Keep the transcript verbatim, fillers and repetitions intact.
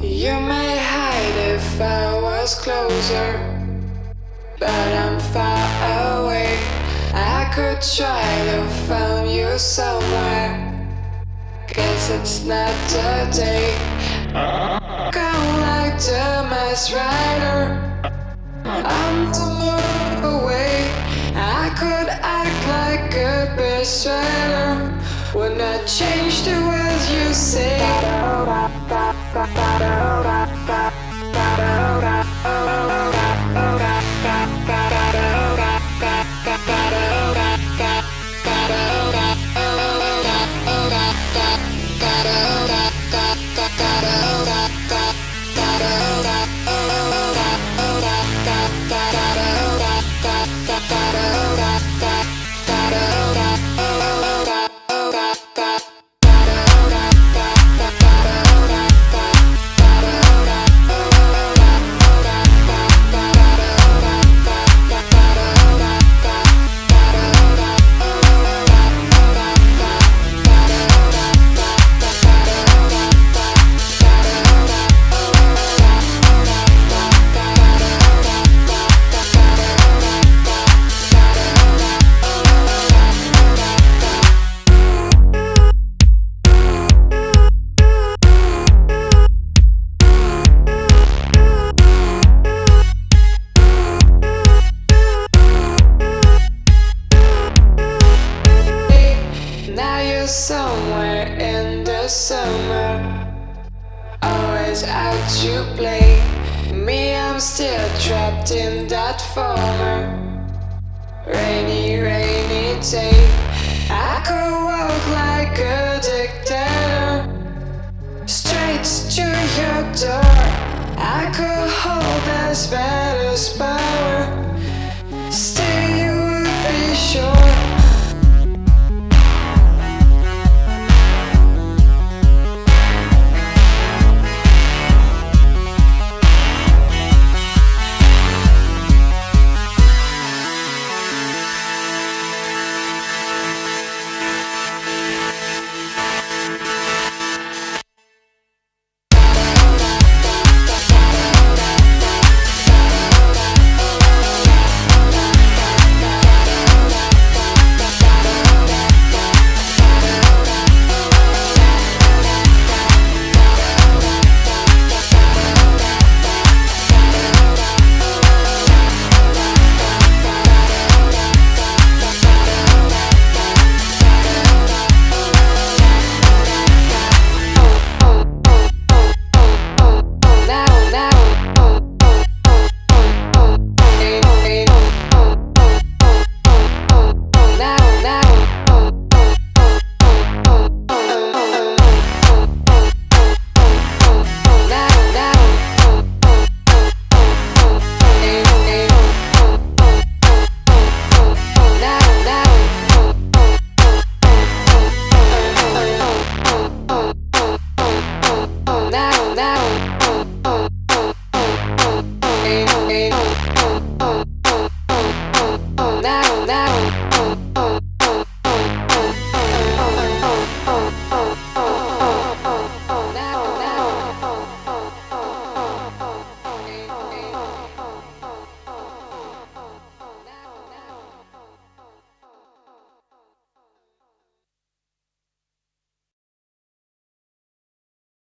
You may hide if I was closer, but I'm far away. I could try to find you somewhere. Guess it's not today. Come like the masked rider, I'm to move away. I could act like a best rider, would not change the words you say. Somewhere in the summer, always out to play. Me, I'm still trapped in that former rainy, rainy day. I could walk like a dictator straight to your door. I could hold as bad as power.